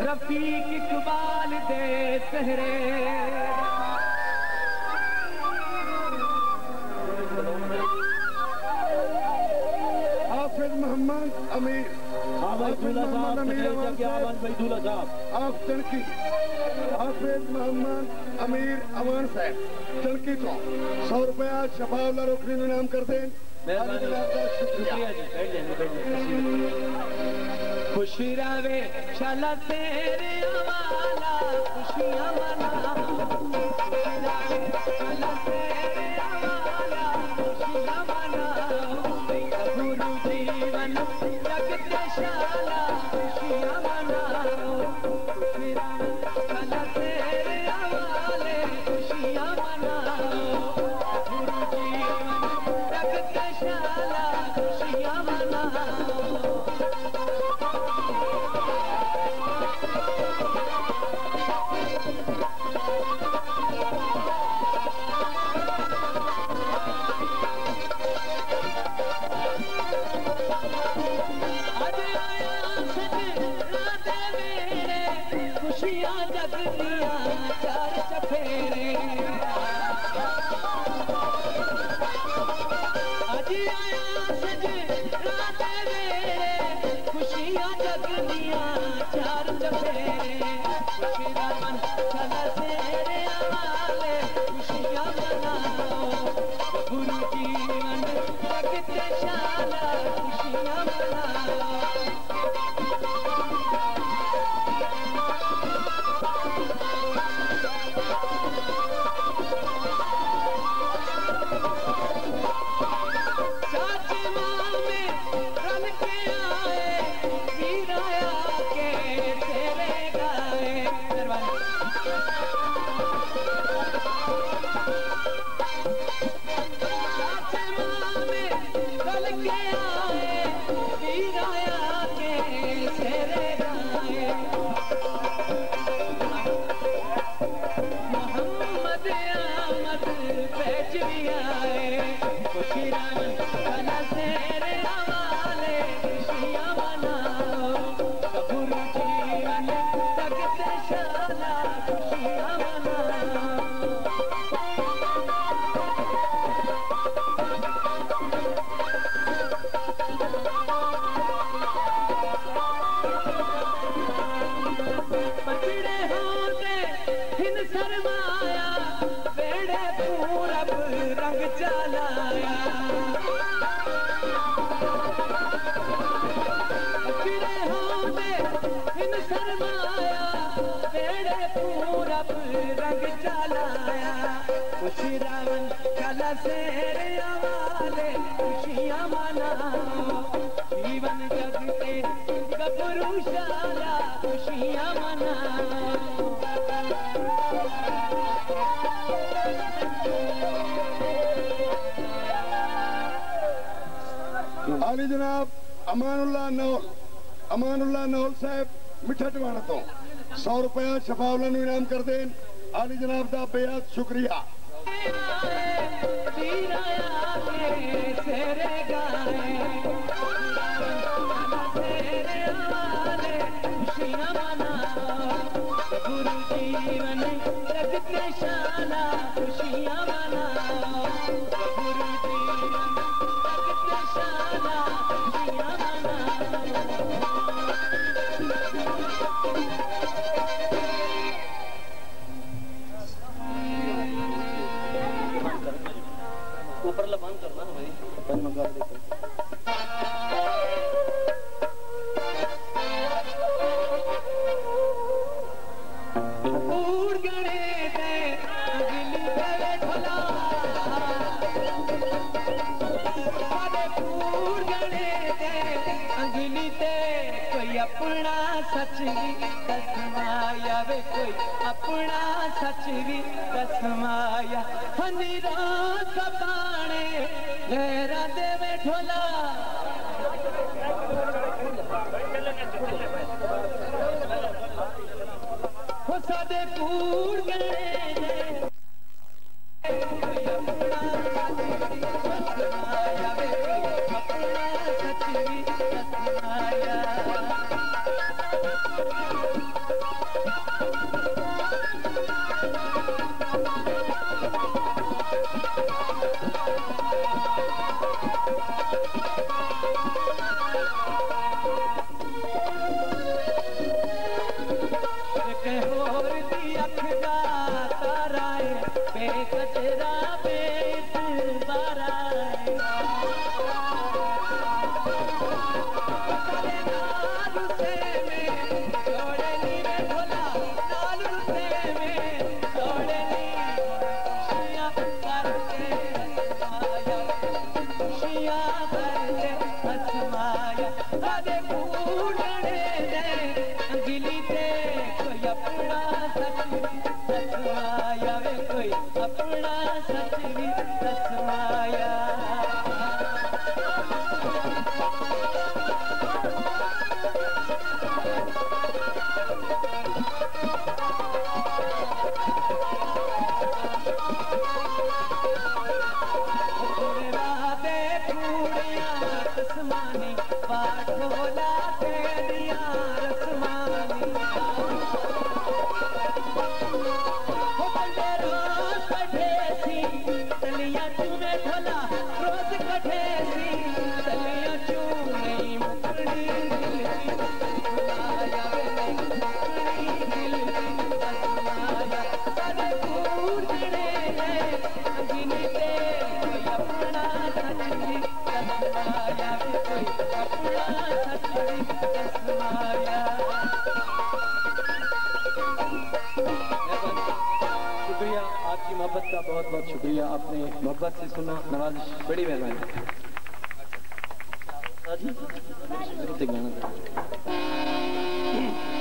रफीक इकबाल दे सहरे हाफिज मोहम्मद अमीर तनकी हाफिज मोहम्मद अमीर अमान साहब तनकी को 100 रुपया शफाउल्लाह रोकनी में नाम कर दें। शुक्रिया जी। खुशी रवे शाला तेरे वाला खुशियां मना खुशी रवे शाला तेरे वाला खुशियां मना गुरु जीवन जगत शाला खुशियां मना खुशी रवे शाला तेरे वाले खुशियां मना गुरु जीवन जगत शाला खुशियां मना खुशियां जग दिया चार चफेरे आज आया सज रात मेरे खुशियां जग दिया चार चफेरे खुशी रमन चला तेरे वाले खुशियां मनाओ गुरु जीवन जगत शाला खुशियां मनाओ खुशियां मनाओ जीवन जगते गबरू शाला खुशियां मनाओ आली जनाब अमानुल्लाह नौल साहब मिठा टवाना तो 100 रुपया शफाउल्लाह नूं इनाम कर दें। आली जनाब दा बेहद शुक्रिया। गुरु जीवन जगत शाला खुशियां मनाओ गुरु जीवन जगत शाला खुशियां मनाओ ऊपर लबान करना है भाई बंद मंगा देते अपना सच भी कसमाया वे कोई अपना सच भी कसमाया हनीरा कपाने लहरा दे वे ढोला हो सादे पूर गए कोई अपना सच भी कसमाया वे कोई अपना सच भी कसमाया शुक्रिया, आपकी मोहब्बत का बहुत बहुत शुक्रिया। आपने मोहब्बत से सुना, नवाजिश, बड़ी मेहरबानी। गाना